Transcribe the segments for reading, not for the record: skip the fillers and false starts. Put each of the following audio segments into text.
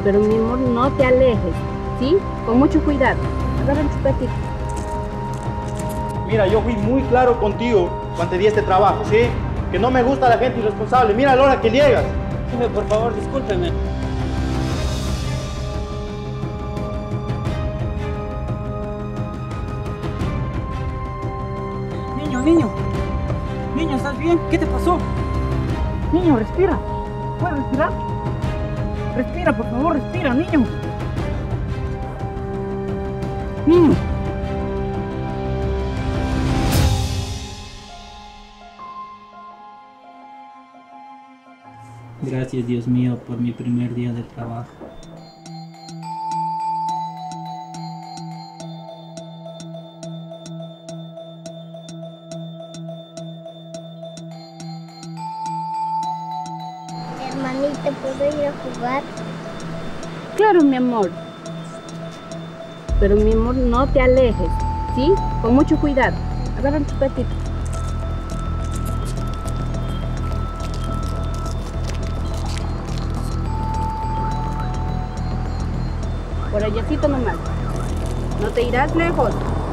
Pero mi amor, no te alejes, ¿sí? Con mucho cuidado. Agarra el chupetito. Mira, yo fui muy claro contigo cuando te di este trabajo, ¿sí? Que no me gusta la gente irresponsable. Mira la hora que llegas. Jefe, por favor, discúlpeme. Niño. Niño, ¿estás bien? ¿Qué te pasó? Niño, respira. ¿Puedes respirar? Respira, por favor, respira, niño. Niño. Gracias, Dios mío, por mi primer día de trabajo. Hermanita, ¿puedo ir a jugar? Claro, mi amor. Pero mi amor, no te alejes, ¿sí? Con mucho cuidado. Agarra el chupetito. Por allácito nomás. No te irás lejos.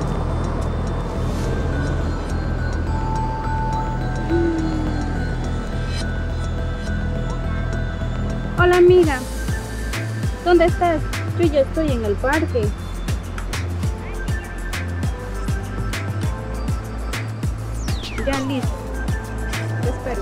Hola, amiga. ¿Dónde estás? Yo ya estoy en el parque. Ya listo. Te espero.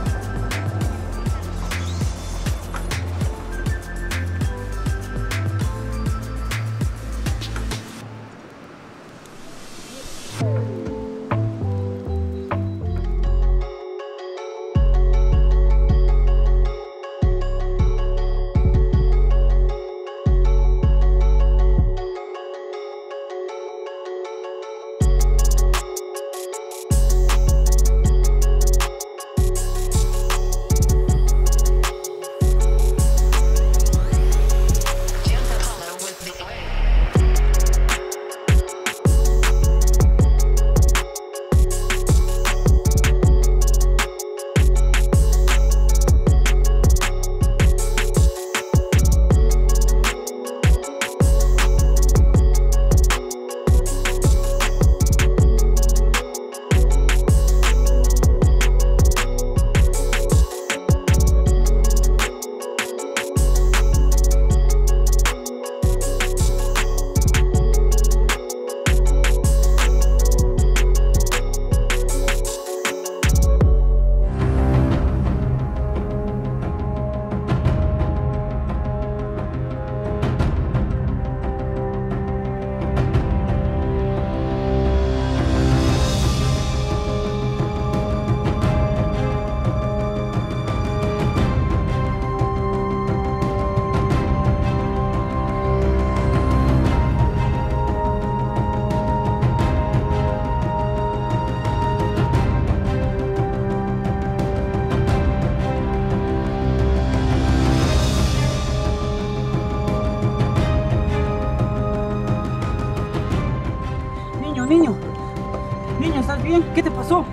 Niño, ¿estás bien? ¿Qué te pasó?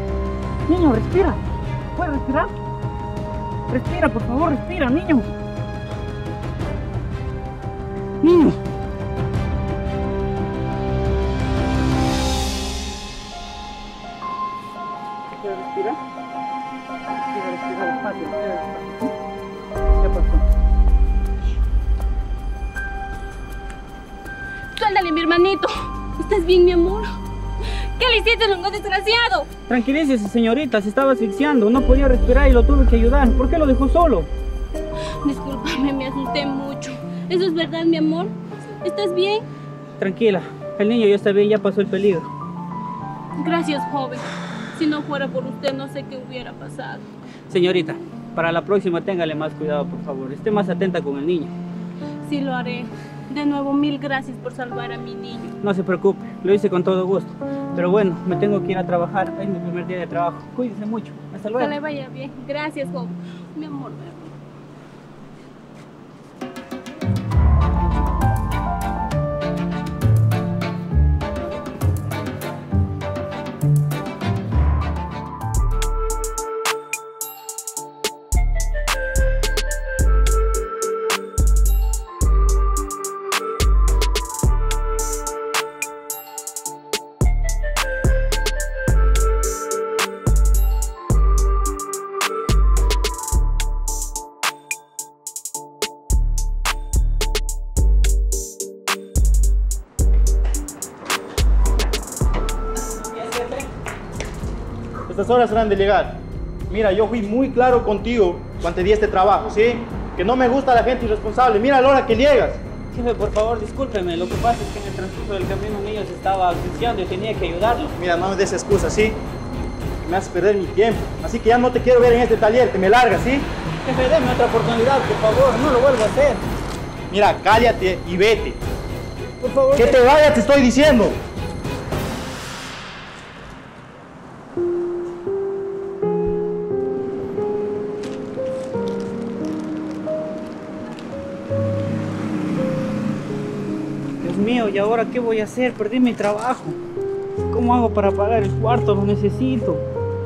Niño, respira. ¿Puedes respirar? Respira, por favor, respira, niño. Niño. ¿Quieres respirar? Quiero respirar despacio, ¿qué pasó? Suéltale, mi hermanito. ¿Estás bien, mi amor? ¿Qué le hiciste, longo desgraciado? Tranquilícese, señorita, se estaba asfixiando, no podía respirar y lo tuve que ayudar. ¿Por qué lo dejó solo? Discúlpame, me asusté mucho. ¿Eso es verdad, mi amor? ¿Estás bien? Tranquila, el niño ya está bien, ya pasó el peligro. Gracias, joven. Si no fuera por usted, no sé qué hubiera pasado. Señorita, para la próxima téngale más cuidado, por favor. Esté más atenta con el niño. Sí, lo haré. De nuevo, mil gracias por salvar a mi niño. No se preocupe, lo hice con todo gusto. Pero bueno, me tengo que ir a trabajar. Es mi primer día de trabajo. Cuídese mucho. Hasta luego. Que le vaya bien. Gracias, joven. Mi amor, mi amor. Estas horas serán de llegar. Mira, yo fui muy claro contigo cuando te di este trabajo, ¿sí? Que no me gusta la gente irresponsable. Mira la hora que llegas. Jefe, por favor, discúlpeme. Lo que pasa es que en el transcurso del camino un niño se estaba asfixiando y tenía que ayudarlo. Mira, no me des excusa, ¿sí? Me haces perder mi tiempo. Así que ya no te quiero ver en este taller, te me largas, ¿sí? Jefe, déme otra oportunidad, por favor. No lo vuelvo a hacer. Mira, cállate y vete. Por favor. Que te vayas, te estoy diciendo. Dios mío, ¿y ahora qué voy a hacer? Perdí mi trabajo. ¿Cómo hago para pagar el cuarto? Lo necesito.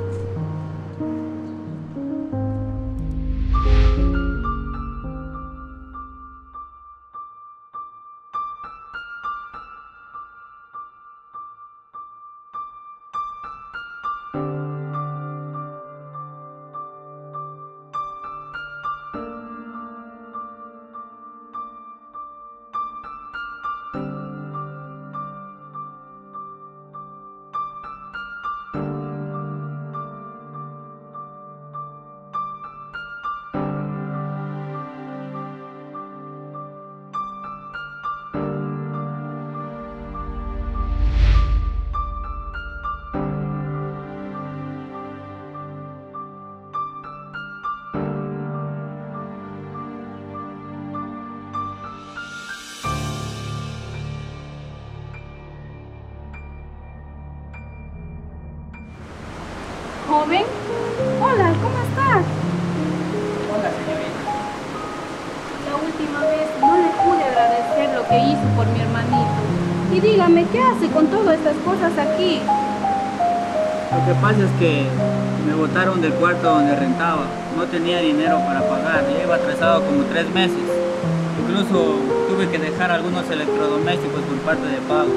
Joven, hola, ¿cómo estás? Hola, señorita. La última vez no le pude agradecer lo que hizo por mi hermanito. Y dígame, ¿qué hace con todas estas cosas aquí? Lo que pasa es que me botaron del cuarto donde rentaba. No tenía dinero para pagar. Ya iba atrasado como 3 meses. Incluso tuve que dejar algunos electrodomésticos por parte de pago.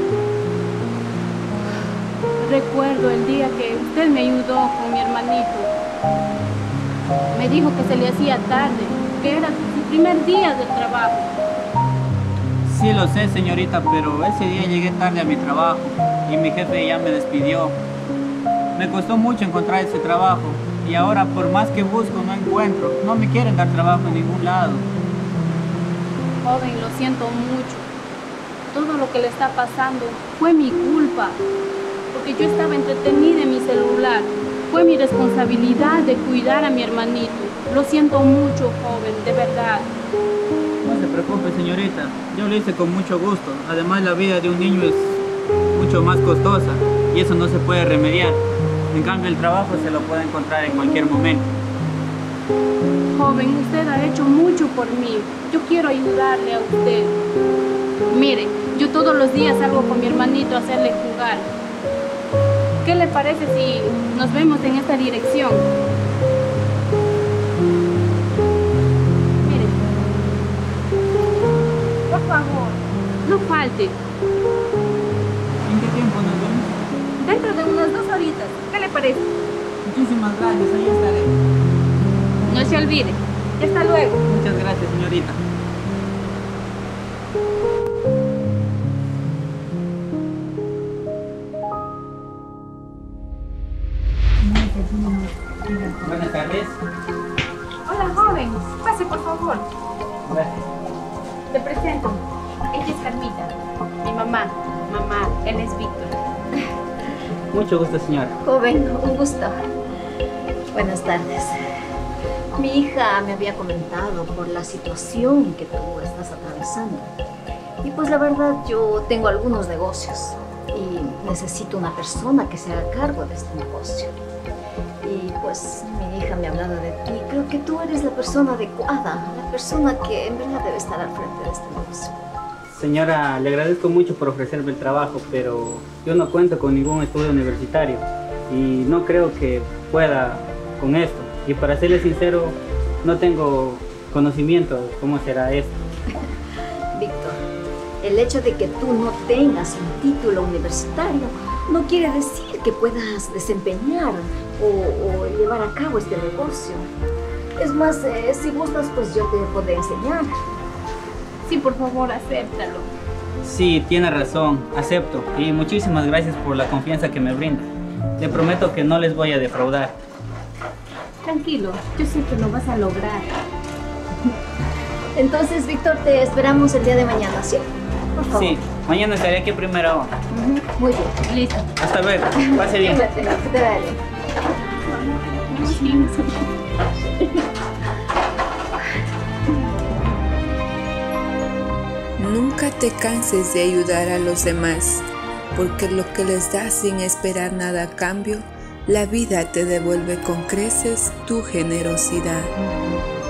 Recuerdo el día que usted me ayudó con mi hermanito. Me dijo que se le hacía tarde, que era su primer día del trabajo. Sí lo sé, señorita, pero ese día llegué tarde a mi trabajo y mi jefe ya me despidió. Me costó mucho encontrar ese trabajo y ahora por más que busco no encuentro. No me quieren dar trabajo en ningún lado. Joven, lo siento mucho. Todo lo que le está pasando fue mi culpa. Porque yo estaba entretenida en mi celular. Fue mi responsabilidad de cuidar a mi hermanito. Lo siento mucho, joven, de verdad. No se preocupe, señorita. Yo lo hice con mucho gusto. Además, la vida de un niño es mucho más costosa y eso no se puede remediar. En cambio, el trabajo se lo puede encontrar en cualquier momento. Joven, usted ha hecho mucho por mí. Yo quiero ayudarle a usted. Mire, yo todos los días salgo con mi hermanito a hacerle jugar. ¿Qué le parece si nos vemos en esta dirección? Mire, por favor, no falte. ¿En qué tiempo nos vemos? Dentro de unas 2 horitas. ¿Qué le parece? Muchísimas gracias, ahí estaré. No se olvide. Hasta luego. Muchas gracias, señorita. Buenas tardes. Hola, joven. Pase, por favor. Gracias. Te presento. Ella es Carmita. Mi mamá. Mamá, él es Víctor. Mucho gusto, señora. Joven, un gusto. Buenas tardes. Mi hija me había comentado por la situación que tú estás atravesando. Y pues la verdad yo tengo algunos negocios y necesito una persona que se haga cargo de este negocio. Y pues mi hija me ha hablado de ti. Creo que tú eres la persona adecuada, la persona que en verdad debe estar al frente de este negocio. Señora, le agradezco mucho por ofrecerme el trabajo, pero yo no cuento con ningún estudio universitario y no creo que pueda con esto. Y para serle sincero, no tengo conocimiento de cómo será esto. Víctor, el hecho de que tú no tengas un título universitario no quiere decir que puedas desempeñar o llevar a cabo este negocio. Es más, si gustas, pues yo te podré enseñar. Sí, por favor, acéptalo. Sí, tiene razón, acepto. Y muchísimas gracias por la confianza que me brinda. le prometo que no les voy a defraudar. Tranquilo, yo sé que lo vas a lograr. Entonces, Víctor, te esperamos el día de mañana, ¿sí? Por favor. Sí, mañana estaré aquí a primera hora. Muy bien. Listo. Hasta luego, pase bien. Que te vaya bien. Nunca te canses de ayudar a los demás, porque lo que les das sin esperar nada a cambio, la vida te devuelve con creces tu generosidad.